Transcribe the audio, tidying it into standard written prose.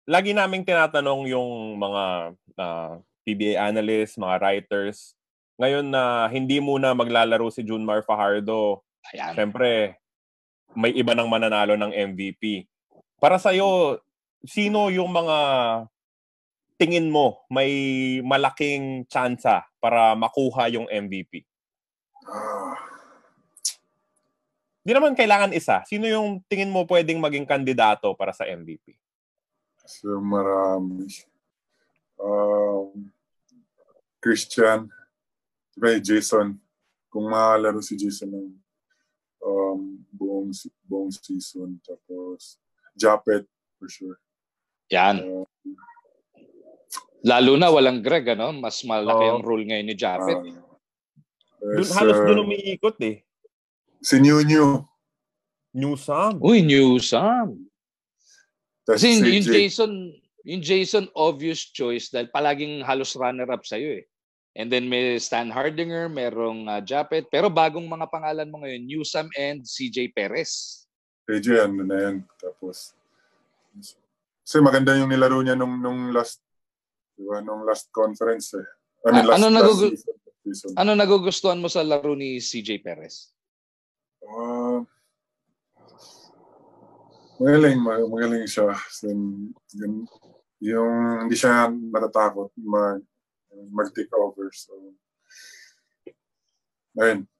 lagi naming tinatanong yung mga PBA analysts, mga writers. Ngayon na hindi muna maglalaro si Junmar Fajardo, syempre, may iba nang mananalo ng MVP. Para sa'yo, sino yung mga tingin mo may malaking tsansa para makuha yung MVP? Di naman kailangan isa. Sino yung tingin mo pwedeng maging kandidato para sa MVP? So, marami. Christian, Jason. Kung makalaro si Jason ng buong season. Tapos, Japet, for sure. Yan. Lalo na walang Greg, ano? Mas malaki ang role ngayon ni Japet. Halos doon umiikot eh. Si New Sam. Uy, New Sam. Kasi si yung Jason obvious choice dahil palaging halos runner-up sa'yo eh. And then may Stan Hardinger, merong Japet. Pero bagong mga pangalan mo ngayon, New Sam and CJ Perez. CJ, ano na yan. Tapos, kasi maganda yung nilaro niya nung last, diba, nung last conference eh. I mean, last season. Ano nagugustuhan mo sa laro ni CJ Perez? Magaling siya. Yung hindi siya natatakot mag-take over. So, ayun.